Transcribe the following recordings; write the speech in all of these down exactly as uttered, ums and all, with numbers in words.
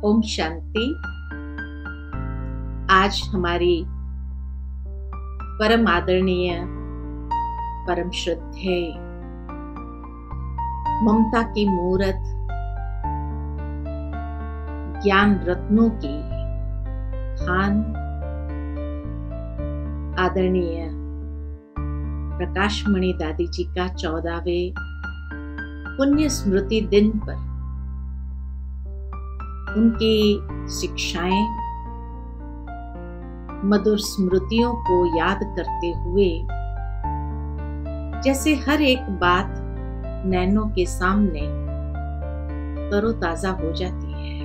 ओम शांति। आज हमारी परम आदरणीय, परम श्रद्धेय, ममता की मूरत, ज्ञान रत्नों की खान, आदरणीय प्रकाशमणि दादी जी का चौदहवें पुण्य स्मृति दिन पर उनकी शिक्षाएं, मधुर स्मृतियों को याद करते हुए जैसे हर एक बात नैनों के सामने तरोताजा हो जाती है।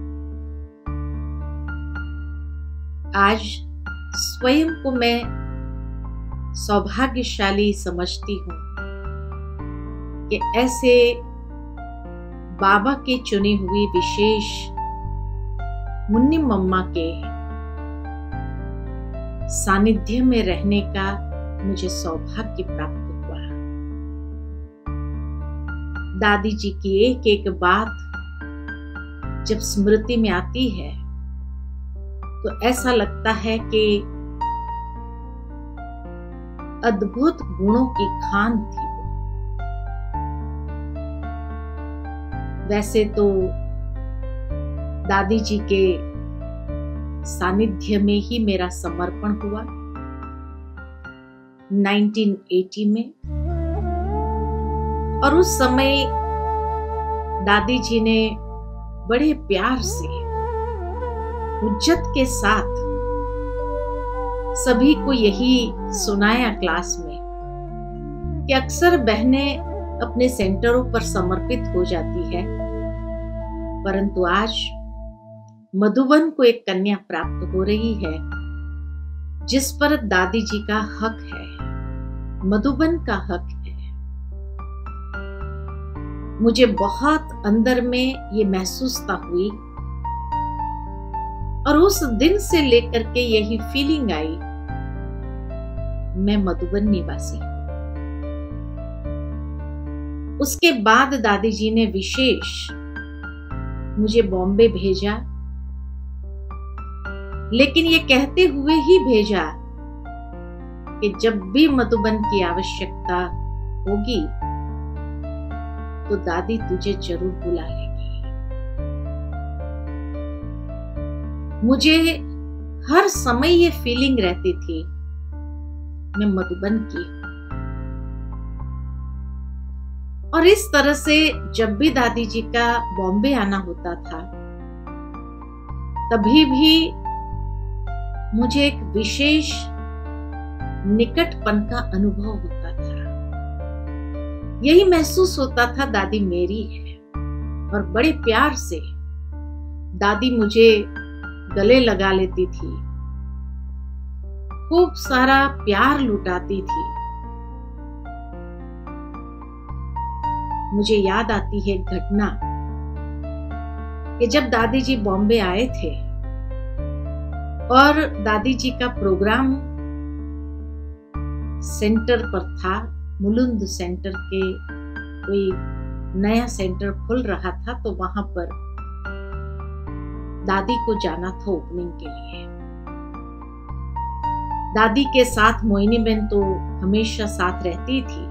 आज स्वयं को मैं सौभाग्यशाली समझती हूँ कि ऐसे बाबा की चुनी हुई विशेष मुन्नी मम्मा के सानिध्य में रहने का मुझे सौभाग्य प्राप्त हुआ। दादी जी की एक एक बात जब स्मृति में आती है तो ऐसा लगता है कि अद्भुत गुणों की खान थी। वैसे तो दादी जी के सानिध्य में ही मेरा समर्पण हुआ उन्नीस सौ अस्सी में, और उस समय दादी जी ने बड़े प्यार से उज्जत के साथ सभी को यही सुनाया क्लास में कि अक्सर बहनें अपने सेंटरों पर समर्पित हो जाती है, परंतु आज मधुबन को एक कन्या प्राप्त हो रही है जिस पर दादी जी का हक है, मधुबन का हक है। मुझे बहुत अंदर में ये महसूसता हुई और उस दिन से लेकर के यही फीलिंग आई, मैं मधुबन निवासी हूं। उसके बाद दादी जी ने विशेष मुझे बॉम्बे भेजा, लेकिन ये कहते हुए ही भेजा कि जब भी मधुबन की आवश्यकता होगी तो दादी तुझे जरूर बुला लेगी। मुझे हर समय ये फीलिंग रहती थी मैं मधुबन की, और इस तरह से जब भी दादी जी का बॉम्बे आना होता था तभी भी मुझे एक विशेष निकटपन का अनुभव होता था। यही महसूस होता था दादी मेरी है, और बड़े प्यार से दादी मुझे गले लगा लेती थी, खूब सारा प्यार लुटाती थी। मुझे याद आती है एक घटना कि जब दादी जी बॉम्बे आए थे और दादी जी का प्रोग्राम सेंटर पर था, मुलुंद सेंटर के कोई नया सेंटर खुल रहा था, तो वहां पर दादी को जाना था ओपनिंग के लिए। दादी के साथ मोहिनी बहन तो हमेशा साथ रहती थी।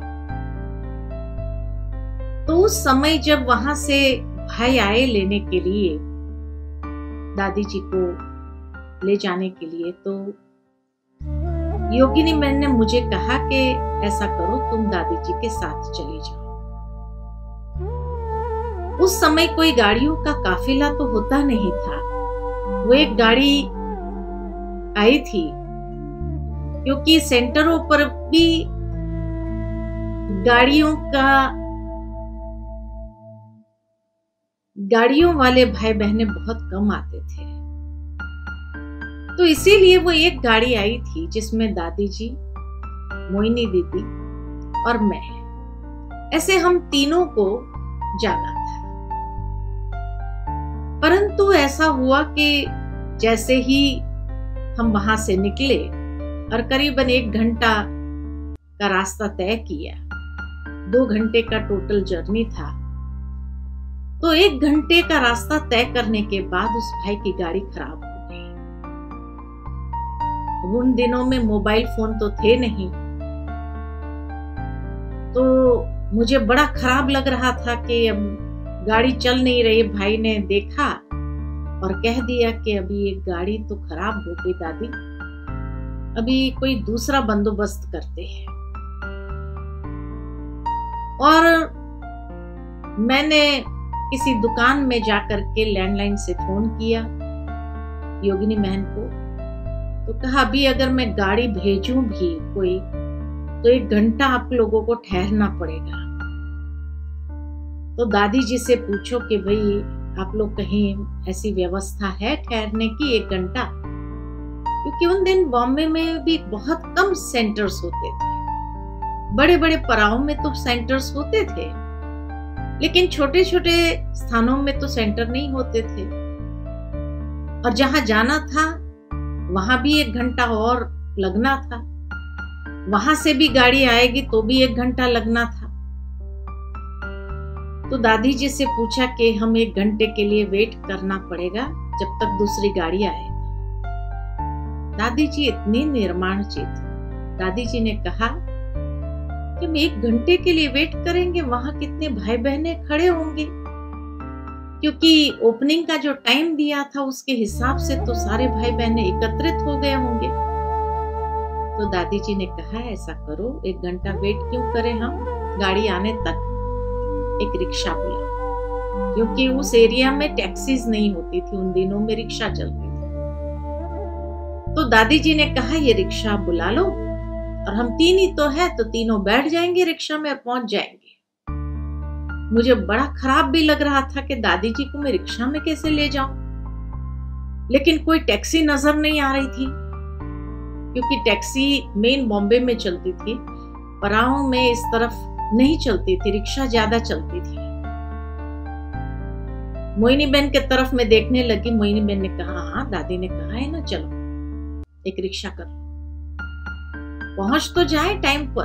तो उस समय जब वहां से भाई आए लेने के लिए, दादी जी को ले जाने के लिए, तो योगिनी बहन ने मुझे कहा कि ऐसा करो तुम दादी जी के साथ चली जाओ। उस समय कोई गाड़ियों का काफिला तो होता नहीं था, वो एक गाड़ी आई थी क्योंकि सेंटरों पर भी गाड़ियों का गाड़ियों वाले भाई बहनें बहुत कम आते थे, तो इसीलिए वो एक गाड़ी आई थी जिसमें दादी जी, मोहिनी दीदी और मैं, ऐसे हम तीनों को जाना था। परंतु ऐसा हुआ कि जैसे ही हम वहां से निकले और करीबन एक घंटा का रास्ता तय किया, दो घंटे का टोटल जर्नी था, तो एक घंटे का रास्ता तय करने के बाद उस भाई की गाड़ी खराब हो गई। उन दिनों में मोबाइल फोन तो थे नहीं, तो मुझे बड़ा खराब लग रहा था कि अब गाड़ी चल नहीं रही। भाई ने देखा और कह दिया कि अभी एक गाड़ी तो खराब हो गई दादी, अभी कोई दूसरा बंदोबस्त करते हैं। और मैंने किसी दुकान में जाकर के लैंडलाइन से फोन किया योगिनी बहन को, तो कहा अभी अगर मैं गाड़ी भेजूं भी कोई तो एक घंटा आप लोगों को ठहरना पड़ेगा। तो दादी जी से पूछो कि भाई आप लोग कहीं ऐसी व्यवस्था है ठहरने की एक घंटा, क्योंकि उन दिन बॉम्बे में भी बहुत कम सेंटर्स होते थे। बड़े बड़े पड़ाव में तो सेंटर्स होते थे, लेकिन छोटे छोटे स्थानों में तो सेंटर नहीं होते थे। और जहां जाना था वहां भी एक घंटा और लगना था, वहां से भी गाड़ी आएगी तो भी एक घंटा लगना था। तो दादी जी से पूछा कि हम एक घंटे के लिए वेट करना पड़ेगा जब तक दूसरी गाड़ी आएगी। दादी जी इतनी निर्माणचित, दादी जी ने कहा कि हम एक घंटे के लिए वेट करेंगे, वहां कितने भाई बहने खड़े होंगे, क्योंकि ओपनिंग का जो टाइम दिया था उसके हिसाब से तो सारे भाई बहने एकत्रित हो गए होंगे। तो दादी जी ने कहा ऐसा करो, एक घंटा वेट क्यों करें, हम गाड़ी आने तक एक रिक्शा बुला, क्योंकि उस एरिया में टैक्सीज नहीं होती थी, उन दिनों में रिक्शा चलती थी। तो दादी जी ने कहा ये रिक्शा बुला लो, और हम तीन ही तो है तो तीनों बैठ जाएंगे रिक्शा में और पहुंच जाएंगे। मुझे बड़ा खराब भी लग रहा था कि दादी जी को मैं रिक्शा में कैसे ले जाऊं, लेकिन कोई टैक्सी नजर नहीं आ रही थी, क्योंकि टैक्सी मेन बॉम्बे में चलती थी, पराओं में इस तरफ नहीं चलती थी, रिक्शा ज्यादा चलती थी। मोहिनी बहन के तरफ में देखने लगी। मोहिनी बहन ने कहा हाँ दादी ने कहा है ना, चलो एक रिक्शा कर, पहुंच तो जाए टाइम पर।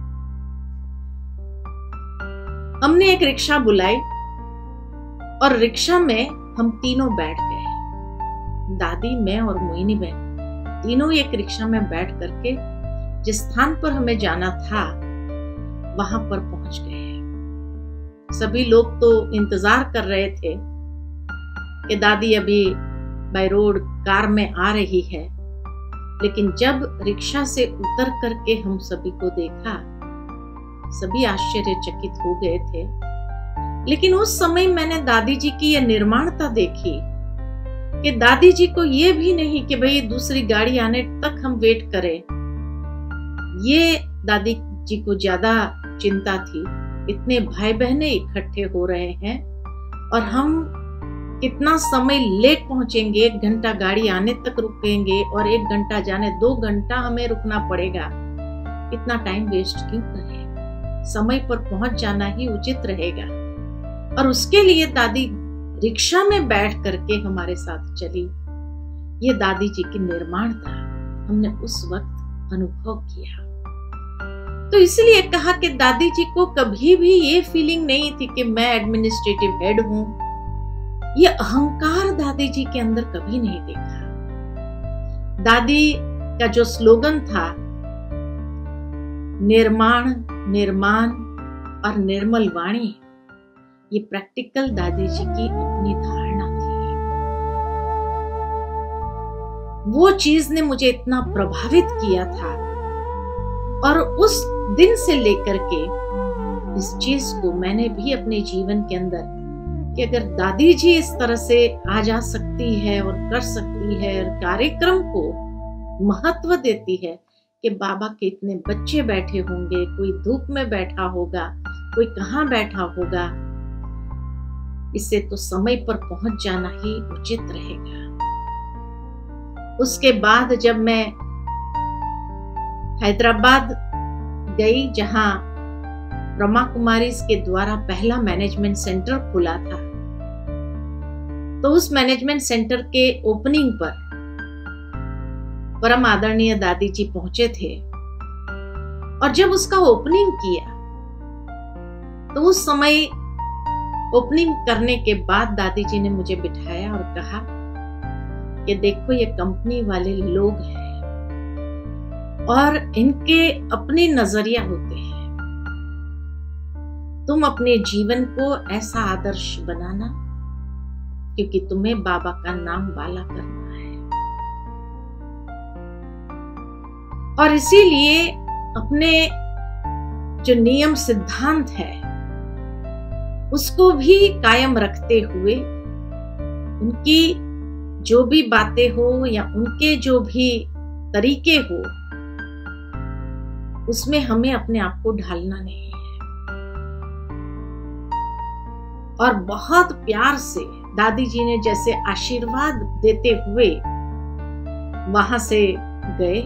हमने एक रिक्शा बुलाई और रिक्शा में हम तीनों बैठ गए, दादी, मैं और मोहिनी बहन, तीनों एक रिक्शा में बैठ करके जिस स्थान पर हमें जाना था वहां पर पहुंच गए। सभी लोग तो इंतजार कर रहे थे कि दादी अभी बाय रोड कार में आ रही है, लेकिन जब रिक्शा से उतर करके हम सभी को देखा, सभी आश्चर्यचकित हो गए थे। लेकिन उस समय मैंने दादी जी की यह निर्माणता देखी कि दादी जी को यह भी नहीं कि भाई दूसरी गाड़ी आने तक हम वेट करें, ये दादी जी को ज्यादा चिंता थी। इतने भाई बहने इकट्ठे हो रहे हैं और हम कितना समय लेट पहुंचेंगे, एक घंटा गाड़ी आने तक रुकेंगे और एक घंटा जाने, दो घंटा हमें रुकना पड़ेगा, इतना टाइम वेस्ट क्यों करें, समय पर पहुंच जाना ही उचित रहेगा। और उसके लिए दादी रिक्शा में बैठ करके हमारे साथ चली। ये दादी जी की निर्माण था, हमने उस वक्त अनुभव किया। तो इसलिए कहा कि दादी जी को कभी भी ये फीलिंग नहीं थी कि मैं एडमिनिस्ट्रेटिव हेड हूं, ये अहंकार दादी जी के अंदर कभी नहीं देखा। दादी का जो स्लोगन था, निर्माण, निर्माण और निर्मल वाणी, ये प्रैक्टिकल दादी जी की अपनी धारणा थी। वो चीज ने मुझे इतना प्रभावित किया था, और उस दिन से लेकर के इस चीज को मैंने भी अपने जीवन के अंदर, कि अगर दादी जी इस तरह से आ जा सकती है और कर सकती है और कार्यक्रम को महत्व देती है कि बाबा के इतने बच्चे बैठे होंगे, कोई धूप में बैठा होगा, कोई कहाँ बैठा होगा, इससे तो समय पर पहुंच जाना ही उचित रहेगा। उसके बाद जब मैं हैदराबाद गई, जहां ब्रह्मा कुमारी के द्वारा पहला मैनेजमेंट सेंटर खुला था, तो उस मैनेजमेंट सेंटर के ओपनिंग पर परम आदरणीय दादी जी पहुंचे थे। और जब उसका ओपनिंग किया तो उस समय ओपनिंग करने के बाद दादी जी ने मुझे बिठाया और कहा कि देखो ये कंपनी वाले लोग हैं और इनके अपने नजरिया होते हैं। तुम अपने जीवन को ऐसा आदर्श बनाना क्योंकि तुम्हें बाबा का नाम वाला करना है। और इसीलिए अपने जो नियम सिद्धांत है उसको भी कायम रखते हुए उनकी जो भी बातें हो या उनके जो भी तरीके हो उसमें हमें अपने आप को ढालना नहीं है। और बहुत प्यार से दादी जी ने जैसे आशीर्वाद देते हुए वहां से गए।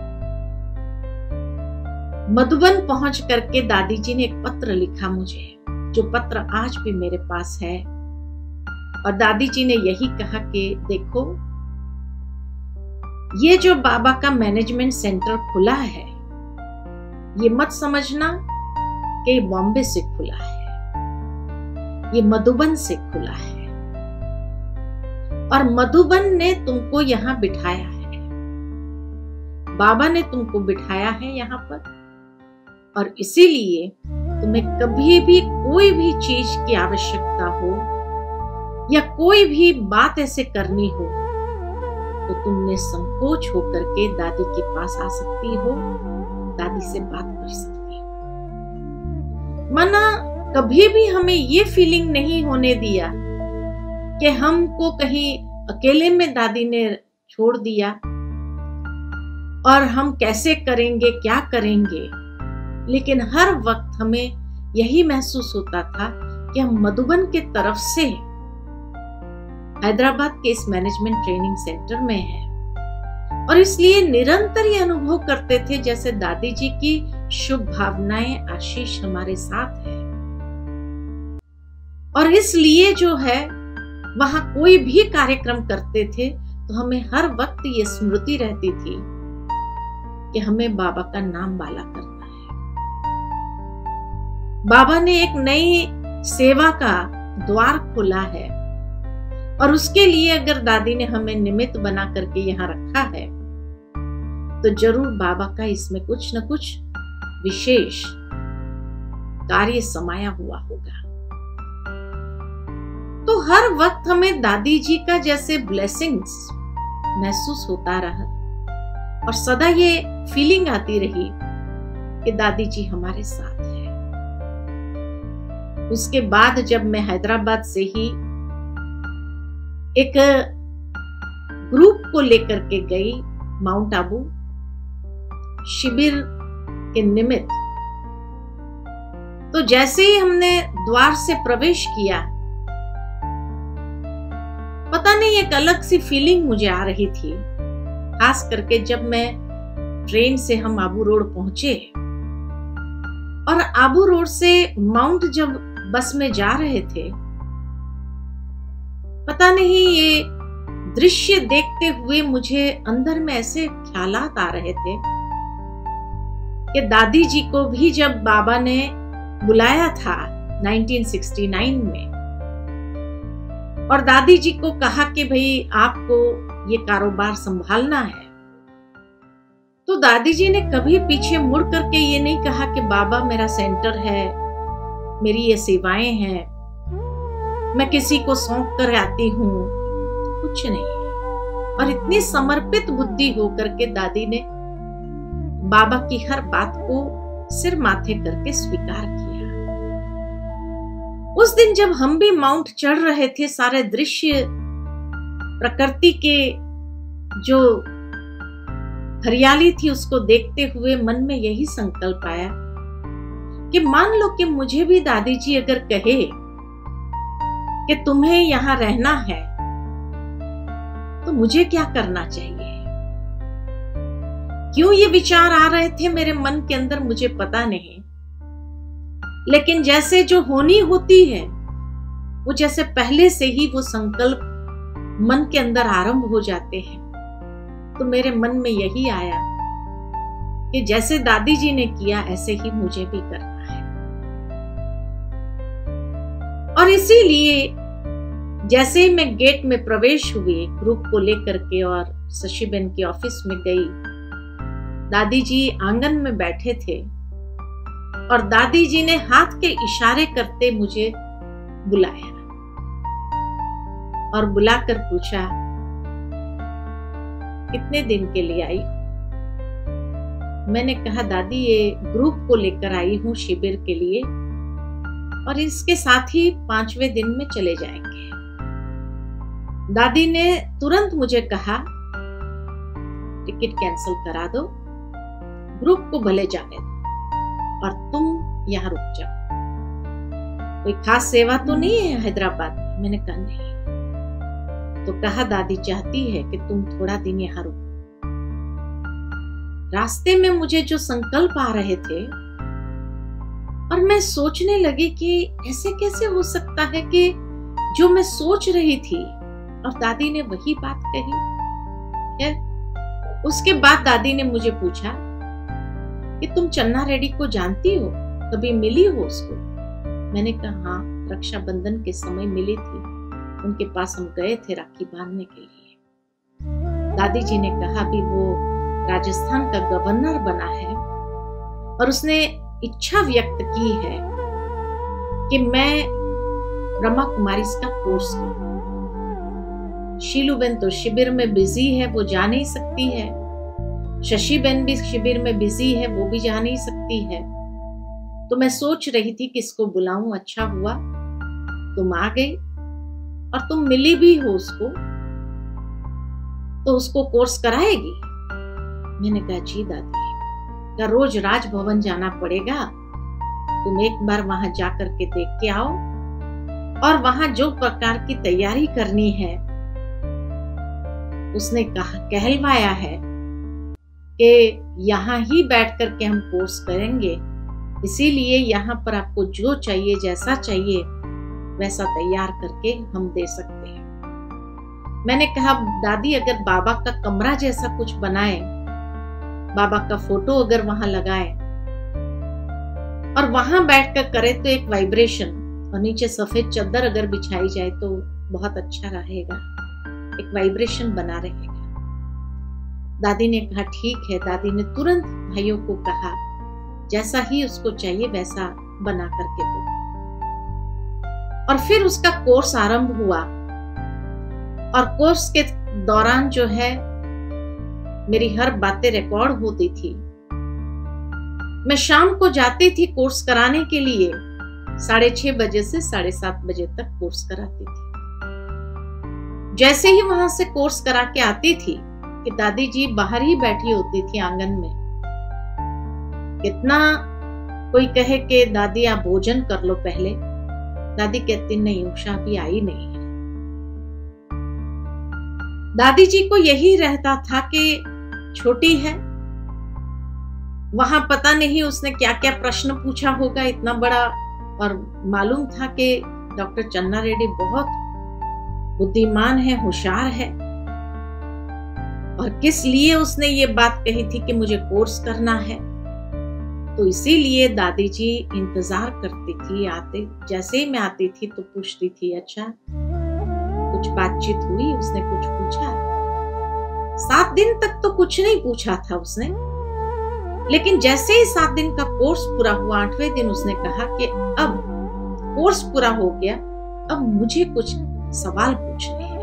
मधुबन पहुंच करके दादी जी ने एक पत्र लिखा मुझे, जो पत्र आज भी मेरे पास है। और दादी जी ने यही कहा कि देखो ये जो बाबा का मैनेजमेंट सेंटर खुला है ये मत समझना कि बॉम्बे से खुला है, ये मधुबन से खुला है। और मधुबन ने तुमको यहां बिठाया है, बाबा ने तुमको बिठाया है यहां पर। और इसीलिए तुम्हें कभी भी कोई भी चीज की आवश्यकता हो या कोई भी बात ऐसे करनी हो तो तुमने संकोच होकर के दादी के पास आ सकती हो, दादी से बात कर सकती हो। मना कभी भी हमें ये फीलिंग नहीं होने दिया कि हमको कहीं अकेले में दादी ने छोड़ दिया और हम कैसे करेंगे, क्या करेंगे। लेकिन हर वक्त हमें यही महसूस होता था कि हम मधुबन के तरफ से हैदराबाद के इस मैनेजमेंट ट्रेनिंग सेंटर में हैं और इसलिए निरंतर ये अनुभव करते थे जैसे दादी जी की शुभ भावनाएं, आशीष हमारे साथ है। और इसलिए जो है वहां कोई भी कार्यक्रम करते थे तो हमें हर वक्त ये स्मृति रहती थी कि हमें बाबा का नाम वाला करना है। बाबा ने एक नई सेवा का द्वार खोला है और उसके लिए अगर दादी ने हमें निमित्त बना करके यहाँ रखा है तो जरूर बाबा का इसमें कुछ न कुछ विशेष कार्य समाया हुआ होगा। तो हर वक्त हमें दादी जी का जैसे ब्लेसिंग्स महसूस होता रहा और सदा ये फीलिंग आती रही कि दादी जी हमारे साथ है। उसके बाद जब मैं हैदराबाद से ही एक ग्रुप को लेकर के गई माउंट आबू शिविर के निमित्त, तो जैसे ही हमने द्वार से प्रवेश किया पता नहीं एक अलग सी फीलिंग मुझे आ रही थी। खास करके जब मैं ट्रेन से हम आबू रोड पहुंचे और आबू रोड से माउंट जब बस में जा रहे थे, पता नहीं ये दृश्य देखते हुए मुझे अंदर में ऐसे ख्यालात आ रहे थे कि दादी जी को भी जब बाबा ने बुलाया था उन्नीस सौ उनहत्तर में और दादी जी को कहा कि भाई आपको ये कारोबार संभालना है, तो दादी जी ने कभी पीछे मुड़ करके ये नहीं कहा कि बाबा मेरा सेंटर है, मेरी ये सेवाएं हैं, मैं किसी को सौंप कर आती हूँ, कुछ नहीं। और इतनी समर्पित बुद्धि होकर के दादी ने बाबा की हर बात को सिर माथे करके स्वीकार किया। उस दिन जब हम भी माउंट चढ़ रहे थे, सारे दृश्य प्रकृति के जो हरियाली थी उसको देखते हुए मन में यही संकल्प आया कि मान लो कि मुझे भी दादी जी अगर कहे कि तुम्हें यहां रहना है तो मुझे क्या करना चाहिए। क्यों ये विचार आ रहे थे मेरे मन के अंदर मुझे पता नहीं, लेकिन जैसे जो होनी होती है वो जैसे पहले से ही वो संकल्प मन के अंदर आरंभ हो जाते हैं। तो मेरे मन में यही आया कि जैसे दादी जी ने किया ऐसे ही मुझे भी करना है। और और इसीलिए जैसे ही मैं गेट में प्रवेश हुई ग्रुप को लेकर के और शशिबेन के ऑफिस में गई, दादी जी आंगन में बैठे थे और दादी जी ने हाथ के इशारे करते मुझे बुलाया और बुलाकर पूछा, कितने दिन के लिए आई? मैंने कहा, दादी ये ग्रुप को लेकर आई हूं शिविर के लिए और इसके साथ ही पांचवें दिन में चले जाएंगे। दादी ने तुरंत मुझे कहा, टिकट कैंसिल करा दो, ग्रुप को भले जाने दो और तुम यहाँ रुक जाओ। कोई खास सेवा तो नहीं है हैदराबाद में? मैंने कहा नहीं। तो कहा, दादी चाहती है कि तुम थोड़ा दिन यहाँ रुको। रास्ते में मुझे जो संकल्प आ रहे थे और मैं सोचने लगी कि ऐसे कैसे हो सकता है कि जो मैं सोच रही थी और दादी ने वही बात कही है। उसके बाद दादी ने मुझे पूछा कि तुम चन्ना रेड्डी को जानती हो, कभी मिली हो उसको? मैंने कहा हाँ, रक्षाबंधन के समय मिली थी, उनके पास हम गए थे राखी बांधने के लिए। दादी जी ने कहा भी वो राजस्थान का गवर्नर बना है और उसने इच्छा व्यक्त की है कि मैं ब्रह्मा कुमारी का कोर्स करूं। शीलूबेन तो शिविर में बिजी है, वो जा नहीं सकती है। शशिबेन भी शिविर में बिजी है, वो भी जा नहीं सकती है। तो मैं सोच रही थी किसको बुलाऊं। अच्छा हुआ तुम आ गई और तुम मिली भी हो उसको, तो उसको कोर्स कराएगी? मैंने कहा जी दादी, क्या रोज राजभवन जाना पड़ेगा? तुम एक बार वहां जाकर के देख के आओ और वहां जो प्रकार की तैयारी करनी है, उसने कहा कहलवाया है कि यहाँ ही बैठ कर के हम कोर्स करेंगे, इसीलिए यहाँ पर आपको जो चाहिए, जैसा चाहिए वैसा तैयार करके हम दे सकते हैं। मैंने कहा दादी, अगर बाबा का कमरा जैसा कुछ बनाए, बाबा का फोटो अगर वहां लगाए और वहां बैठकर करे तो एक वाइब्रेशन, और नीचे सफेद चादर अगर बिछाई जाए तो बहुत अच्छा रहेगा, एक वाइब्रेशन बना रहेगा। दादी ने कहा ठीक है। दादी ने तुरंत भाइयों को कहा जैसा ही उसको चाहिए वैसा बना करके दो। और फिर उसका कोर्स आरंभ हुआ और कोर्स के दौरान जो है मेरी हर बातें रिकॉर्ड होती थी। मैं शाम को जाती थी कोर्स कराने के लिए, साढ़े छह बजे से साढ़े सात बजे तक कोर्स कराती थी। जैसे ही वहां से कोर्स करा के आती थी कि दादी जी बाहर ही बैठी होती थी आंगन में। कितना कोई कहे कि दादी आप भोजन कर लो पहले, दादी कहती नहीं, उषा भी आई नहीं है। दादी जी को यही रहता था कि छोटी है, वहां पता नहीं उसने क्या क्या प्रश्न पूछा होगा इतना बड़ा, और मालूम था कि डॉक्टर चन्ना रेड्डी बहुत बुद्धिमान है, होशियार है, और किस लिए उसने ये बात कही थी कि मुझे कोर्स करना है। तो इसीलिए दादी जी इंतजार करती थी। आते जैसे ही मैं आती थी तो पूछती थी अच्छा कुछ बातचीत हुई, उसने कुछ पूछा? सात दिन तक तो कुछ नहीं पूछा था उसने, लेकिन जैसे ही सात दिन का कोर्स पूरा हुआ, आठवें दिन उसने कहा कि अब कोर्स पूरा हो गया, अब मुझे कुछ सवाल पूछने हैं।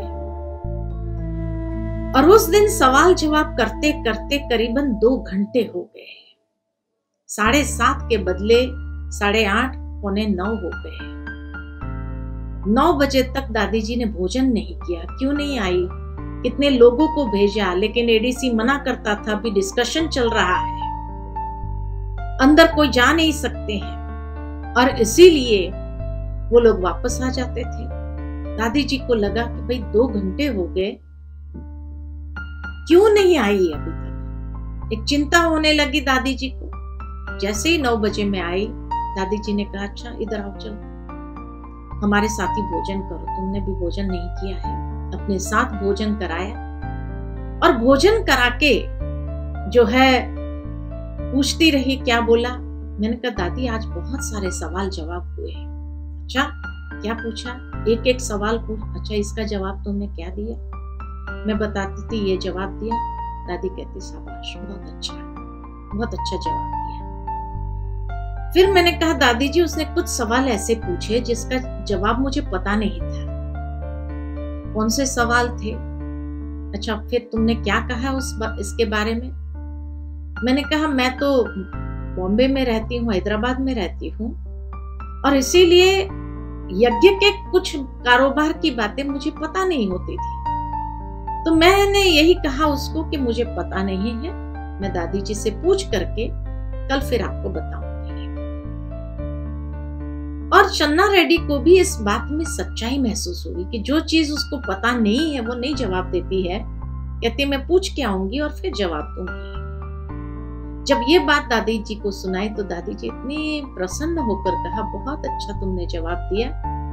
और उस दिन सवाल जवाब करते करते करीबन दो घंटे हो गए। साढ़े सात के बदले साढ़े आठ पौने नौ हो गए। नौ बजे तक दादी जी ने भोजन नहीं किया। क्यों नहीं आई? कितने लोगों को भेजा, लेकिन एडीसी मना करता था, अभी डिस्कशन चल रहा है, अंदर कोई जा नहीं सकते हैं, और इसीलिए वो लोग वापस आ जाते थे। दादी जी को लगा कि भाई दो घंटे हो गए, क्यों नहीं आई अभी तक? एक चिंता होने लगी दादी जी को। जैसे ही नौ बजे में आई, दादी जी ने कहा अच्छा इधर आओ, चलो हमारे साथ ही भोजन करो, तुमने भी भोजन नहीं किया है। अपने साथ भोजन कराया और भोजन करा के जो है पूछती रही क्या बोला। मैंने कहा दादी आज बहुत सारे सवाल जवाब हुए। अच्छा क्या पूछा, एक एक सवाल पूछ, अच्छा इसका जवाब तुमने क्या दिया? मैं बताती थी ये जवाब दिया। दादी कहती शाबाश, बहुत अच्छा, बहुत अच्छा जवाब दिया। फिर मैंने कहा दादी जी उसने कुछ सवाल ऐसे पूछे जिसका जवाब मुझे पता नहीं था। कौन से सवाल थे? अच्छा फिर तुमने क्या कहा उस बा, इसके बारे में? मैंने कहा मैं तो बॉम्बे में रहती हूँ, हैदराबाद में रहती हूँ, और इसीलिए यज्ञ के कुछ कारोबार की बातें मुझे पता नहीं होती थी। तो मैंने यही कहा उसको कि मुझे पता नहीं है, मैं दादी जी से पूछ करके कल फिर आपको बताऊंगी। और चन्ना रेड्डी को भी इस बात में सच्चाई महसूस हुई कि जो चीज उसको पता नहीं है वो नहीं जवाब देती है, कहती मैं पूछ के आऊंगी और फिर जवाब दूंगी। जब ये बात दादी जी को सुनाई तो दादी जी इतनी प्रसन्न होकर कहा बहुत अच्छा तुमने जवाब दिया।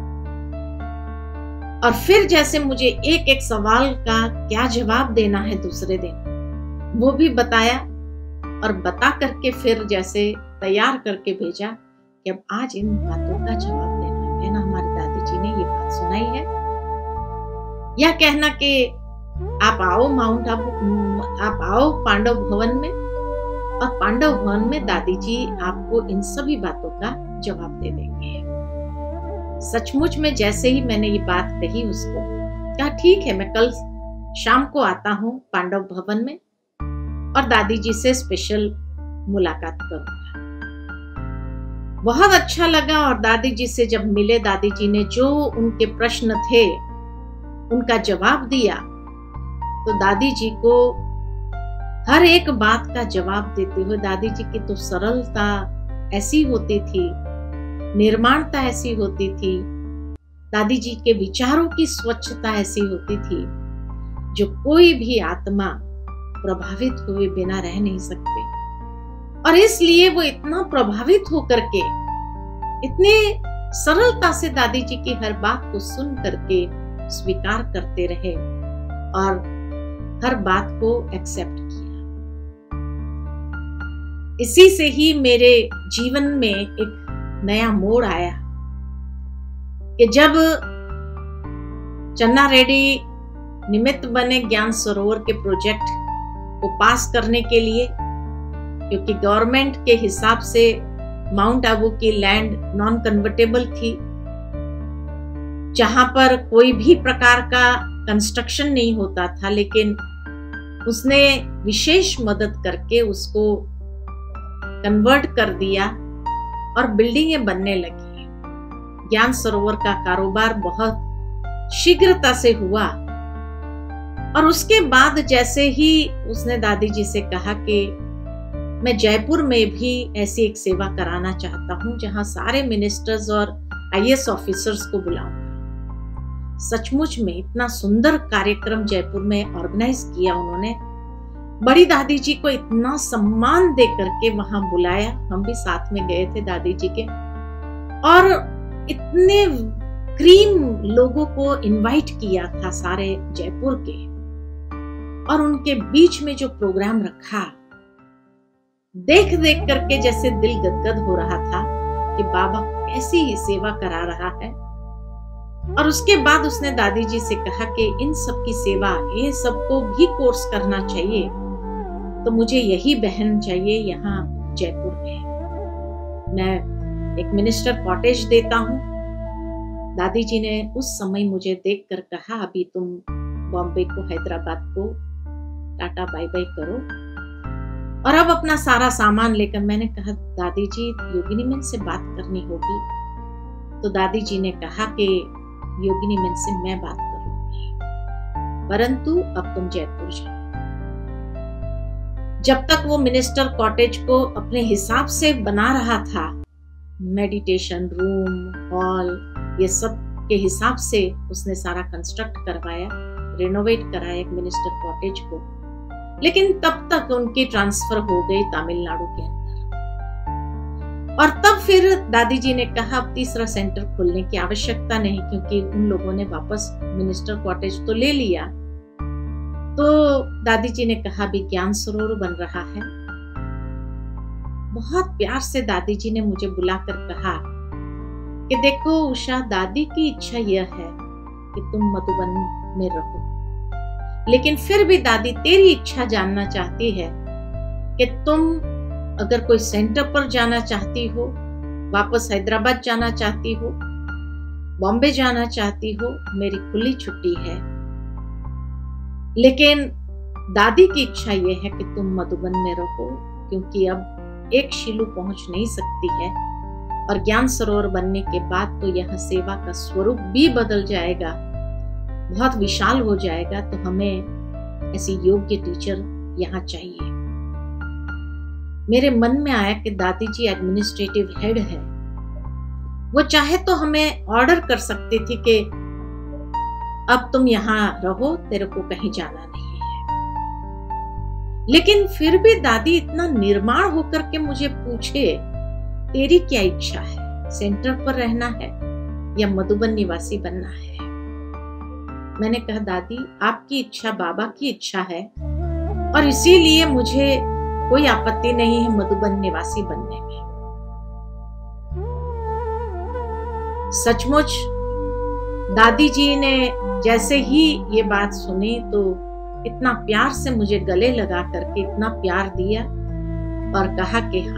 और फिर जैसे मुझे एक एक सवाल का क्या जवाब देना है दूसरे दिन वो भी बताया, और बता करके फिर जैसे तैयार करके भेजा कि अब आज इन बातों का जवाब देना है ना। हमारी दादी जी ने ये बात सुनाई है, या कहना कि आप आओ माउंट आबू, आप आओ पांडव भवन में, और पांडव भवन में दादी जी आपको इन सभी बातों का जवाब दे देंगे। सचमुच में जैसे ही मैंने ये बात कही उसको, कहा ठीक है मैं कल शाम को आता हूँ पांडव भवन में और दादी जी से स्पेशल मुलाकात करूंगा। बहुत अच्छा लगा, और दादी जी से जब मिले, दादी जी ने जो उनके प्रश्न थे उनका जवाब दिया, तो दादी जी को हर एक बात का जवाब देते हुए, दादी जी की तो सरलता ऐसी होती थी, निर्माणता ऐसी होती थी, दादी जी के विचारों की स्वच्छता ऐसी होती थी जो कोई भी आत्मा प्रभावित हुए बिना रह नहीं सकते। और इसलिए वो इतना प्रभावित होकर के इतने सरलता से दादी जी की हर बात को सुन करके स्वीकार करते रहे और हर बात को एक्सेप्ट किया। इसी से ही मेरे जीवन में एक नया मोड़ आया कि जब चन्ना रेड्डी निमित्त बने ज्ञान सरोवर के प्रोजेक्ट को पास करने के लिए, क्योंकि गवर्नमेंट के हिसाब से माउंट आबू की लैंड नॉन कन्वर्टेबल थी, जहां पर कोई भी प्रकार का कंस्ट्रक्शन नहीं होता था, लेकिन उसने विशेष मदद करके उसको कन्वर्ट कर दिया और बिल्डिंगें बनने लगी। ज्ञान सरोवर का कारोबार बहुत शीघ्रता से हुआ, और उसके बाद जैसे ही उसने दादी जी से कहा कि मैं जयपुर में भी ऐसी एक सेवा कराना चाहता हूं जहां सारे मिनिस्टर्स और आई ए एस ऑफिसर्स को बुलाऊंगा। सचमुच में इतना सुंदर कार्यक्रम जयपुर में ऑर्गेनाइज किया उन्होंने। बड़ी दादी जी को इतना सम्मान दे करके वहां बुलाया, हम भी साथ में गए थे दादी जी के, और इतने क्रीम लोगों को इनवाइट किया था सारे जयपुर के, और उनके बीच में जो प्रोग्राम रखा, देख देख करके जैसे दिल गदगद हो रहा था कि बाबा कैसी ही सेवा करा रहा है। और उसके बाद उसने दादी जी से कहा कि इन सब की सेवा, ये सबको भी कोर्स करना चाहिए, तो मुझे यही बहन चाहिए यहाँ जयपुर में। मैं एक मिनिस्टर कॉटेज देता हूँ। दादी जी ने उस समय मुझे देखकर कहा अभी तुम बॉम्बे को, हैदराबाद को टाटा बाय बाय करो और अब अपना सारा सामान लेकर। मैंने कहा दादी जी योगिनी मैम से बात करनी होगी, तो दादी जी ने कहा कि योगिनी मैम से मैं बात करूंगी, परंतु अब तुम जयपुर जाओ। जब तक वो मिनिस्टर कॉटेज को अपने हिसाब से बना रहा था, मेडिटेशन रूम, हॉल, ये सब के हिसाब से उसने सारा कंस्ट्रक्ट करवाया, रिनोवेट कराया एक मिनिस्टर कॉटेज को, लेकिन तब तक उनकी ट्रांसफर हो गई तमिलनाडु के अंदर। और तब फिर दादी जी ने कहा अब तीसरा सेंटर खोलने की आवश्यकता नहीं, क्योंकि उन लोगों ने वापस मिनिस्टर कॉटेज तो ले लिया। तो दादी जी ने कहा भी ज्ञान सरोवर बन रहा है। बहुत प्यार से दादी जी ने मुझे बुलाकर कहा कि देखो उषा, दादी की इच्छा यह है कि तुम मधुबन में रहो, लेकिन फिर भी दादी तेरी इच्छा जानना चाहती है कि तुम अगर कोई सेंटर पर जाना चाहती हो, वापस हैदराबाद जाना चाहती हो, बॉम्बे जाना चाहती हो, मेरी खुली छुट्टी है। लेकिन दादी की इच्छा यह है कि तुम मधुबन में रहो, क्योंकि अब एक शीलू पहुंच नहीं सकती है और ज्ञान सरोवर बनने के बाद तो यह सेवा का स्वरूप भी बदल जाएगा, बहुत विशाल हो जाएगा। तो हमें ऐसी योग्य टीचर यहाँ चाहिए। मेरे मन में आया कि दादी जी एडमिनिस्ट्रेटिव हेड है, वो चाहे तो हमें ऑर्डर कर सकती थी कि अब तुम यहाँ रहो, तेरे को कहीं जाना नहीं है। लेकिन फिर भी दादी इतना निर्माण होकर के मुझे पूछे, तेरी क्या इच्छा है, सेंटर पर रहना है या मधुबन निवासी बनना है? मैंने कहा, दादी आपकी इच्छा बाबा की इच्छा है और इसीलिए मुझे कोई आपत्ति नहीं है मधुबन निवासी बनने में। सचमुच दादी जी ने जैसे ही ये बात सुनी तो इतना प्यार से मुझे गले लगा करके इतना प्यार दिया और कहा कि हाँ,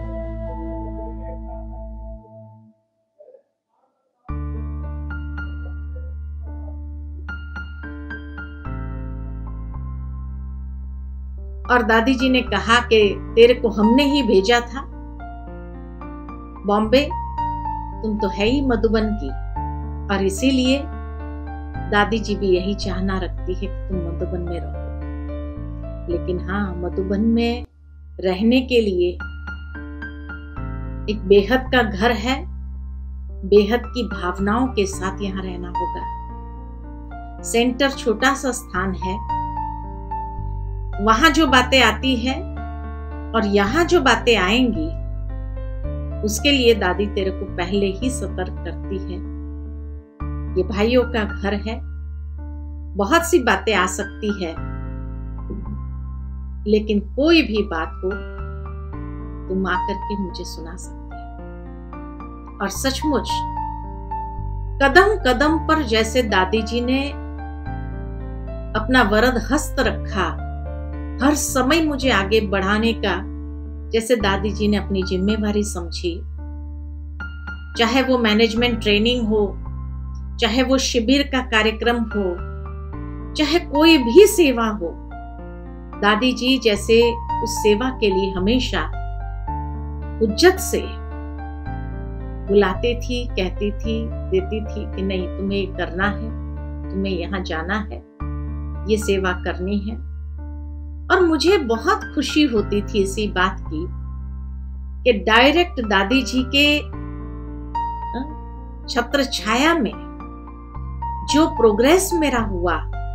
और दादी जी ने कहा कि तेरे को हमने ही भेजा था बॉम्बे, तुम तो है ही मधुबन की, और इसीलिए दादी जी भी यही चाहना रखती है कि तुम मधुबन में रहो। लेकिन हाँ, मधुबन में रहने के लिए एक बेहद का घर है, बेहद की भावनाओं के साथ यहाँ रहना होगा। सेंटर छोटा सा स्थान है, वहां जो बातें आती है और यहाँ जो बातें आएंगी उसके लिए दादी तेरे को पहले ही सतर्क करती है। ये भाइयों का घर है, बहुत सी बातें आ सकती है, लेकिन कोई भी बात हो तुम आकर के मुझे सुना सकते हो। और सचमुच कदम कदम पर जैसे दादी जी ने अपना वरद हस्त रखा, हर समय मुझे आगे बढ़ाने का जैसे दादी जी ने अपनी जिम्मेवारी समझी, चाहे वो मैनेजमेंट ट्रेनिंग हो, चाहे वो शिविर का कार्यक्रम हो, चाहे कोई भी सेवा हो, दादी जी जैसे उस सेवा के लिए हमेशा उज्जत से बुलाती थी, कहती थी, देती थी कि नहीं तुम्हें करना है, तुम्हें यहाँ जाना है, ये सेवा करनी है। और मुझे बहुत खुशी होती थी इसी बात की कि डायरेक्ट दादी जी के छत्र छाया में जो प्रोग्रेस मेरा हुआ,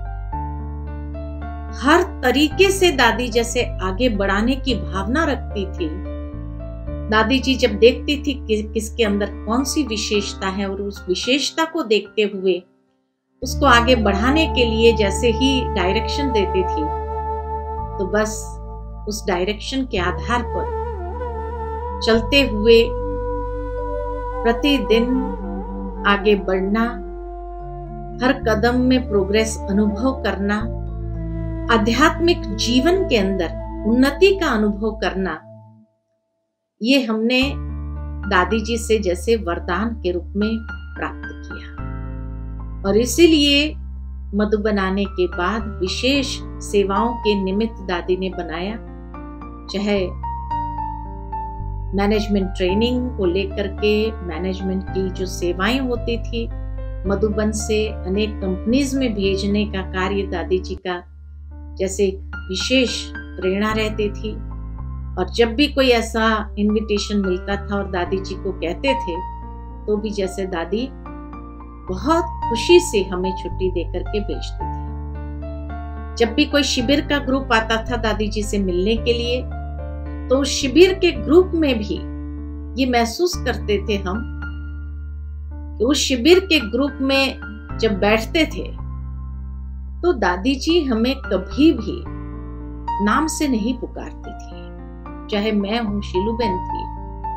हर तरीके से दादी जैसे आगे बढ़ाने की भावना रखती थी। दादी जी जब देखती थी कि किसके अंदर कौन सी विशेषता है और उस विशेषता को देखते हुए उसको आगे बढ़ाने के लिए जैसे ही डायरेक्शन देती थी, तो बस उस डायरेक्शन के आधार पर चलते हुए प्रतिदिन आगे बढ़ना, हर कदम में प्रोग्रेस अनुभव करना, आध्यात्मिक जीवन के अंदर उन्नति का अनुभव करना, ये हमने दादी जी से जैसे वरदान के रूप में प्राप्त किया। और इसीलिए मधुबन आने के बाद विशेष सेवाओं के निमित्त दादी ने बनाया, चाहे मैनेजमेंट ट्रेनिंग को लेकर के मैनेजमेंट की जो सेवाएं होती थी, मधुबन से अनेक कंपनीज में भेजने का कार्य दादी जी का जैसे विशेष प्रेरणा रहती थी। और जब भी कोई ऐसा इनविटेशन मिलता था और दादी जी को कहते थे, तो भी जैसे दादी बहुत खुशी से हमें छुट्टी देकर के भेजती थी। जब भी कोई शिविर का ग्रुप आता था दादी जी से मिलने के लिए, तो उस शिविर के ग्रुप में भी ये महसूस करते थे हम कि उस शिविर के ग्रुप में जब बैठते थे तो दादी जी हमें कभी भी नाम से नहीं पुकारती थी। चाहे मैं हूं, शीलूबेन थी,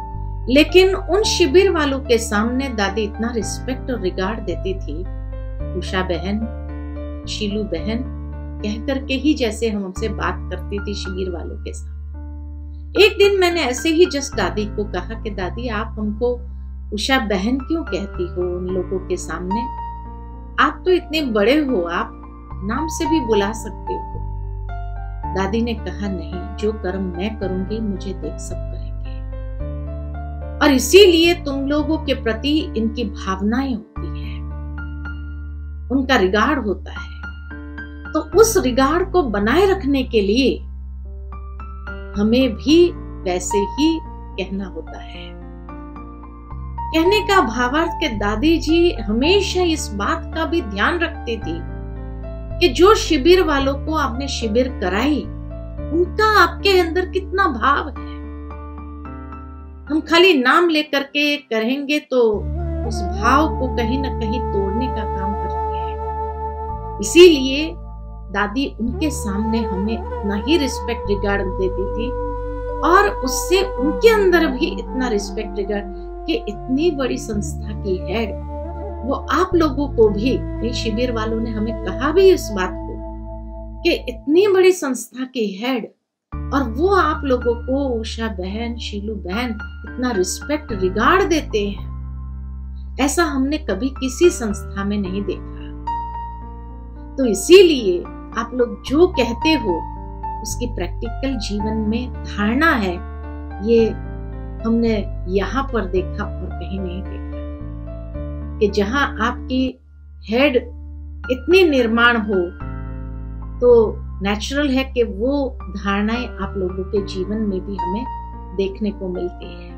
लेकिन उन शिविर वालों के सामने दादी इतना रिस्पेक्ट और रिगार्ड देती थी, उषा बहन, शीलू बहन कह करके ही जैसे हम हमसे बात करती थी शिविर वालों के सामने। एक दिन मैंने ऐसे ही जस्ट दादी को कहा कि दादी आप हमको उषा बहन क्यों कहती हो उन लोगों के सामने? आप तो इतने बड़े हो, आप नाम से भी बुला सकते हो। दादी ने कहा नहीं, जो कर्म मैं करूंगी मुझे देख सब करेंगे, और इसीलिए तुम लोगों के प्रति इनकी भावनाएं होती है, उनका रिगार्ड होता है। तो उस रिगार्ड को बनाए रखने के लिए हमें भी वैसे ही कहना होता है। कहने का भावार्थ के दादी जी हमेशा इस बात का भी ध्यान रखती थी कि जो शिविर वालों को आपने शिविर कराई उनका आपके अंदर कितना भाव है। हम खाली नाम लेकर के करेंगे तो उस भाव को कहीं ना कहीं तोड़ने का काम करते हैं। इसीलिए दादी उनके सामने हमें इतना ही रिस्पेक्ट रिगार्ड देती थी, और उससे उनके अंदर भी इतना रिस्पेक्ट रिगार्ड कि इतनी बड़ी संस्था की हेड वो आप लोगों को भी, शिविर वालों ने हमें कहा भी इस बात को कि इतनी बड़ी संस्था की हेड और वो आप लोगों को उषा बहन, शीलू बहन इतना रिस्पेक्ट रिगार्ड देते हैं, ऐसा हमने कभी किसी संस्था में नहीं देखा। तो इसीलिए आप लोग जो कहते हो उसकी प्रैक्टिकल जीवन में धारणा है, ये हमने यहाँ पर देखा और कहीं नहीं देखा कि जहां आपकी हेड इतनी निर्माण हो तो नेचुरल है कि वो धारणाएं आप लोगों के जीवन में भी हमें देखने को मिलती है।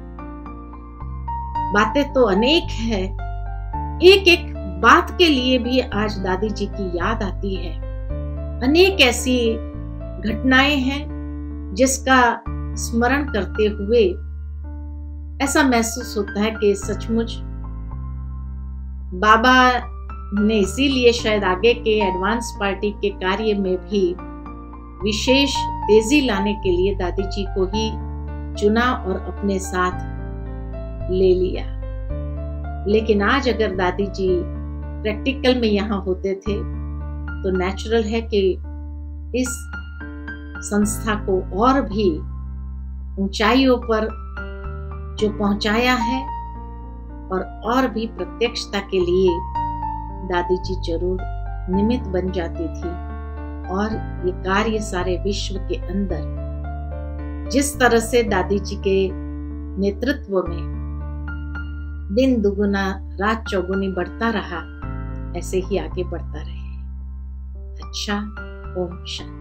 बातें तो अनेक है, एक एक बात के लिए भी आज दादी जी की याद आती है। अनेक ऐसी घटनाएं हैं जिसका स्मरण करते हुए ऐसा महसूस होता है कि सचमुच बाबा ने इसीलिए शायद आगे के एडवांस पार्टी के कार्य में भी विशेष तेजी लाने के लिए दादी जी को ही चुना और अपने साथ ले लिया। लेकिन आज अगर दादी जी प्रैक्टिकल में यहाँ होते थे तो नेचुरल है कि इस संस्था को और भी ऊंचाइयों पर जो पहुंचाया है और और भी प्रत्यक्षता के लिए दादी जी जरूर निमित्त बन जाती थी। और ये कार्य सारे विश्व के अंदर जिस तरह से दादी जी के नेतृत्व में दिन दुगुना रात चौगुनी बढ़ता रहा, ऐसे ही आगे बढ़ता रहे। अच्छा, ओम शांति।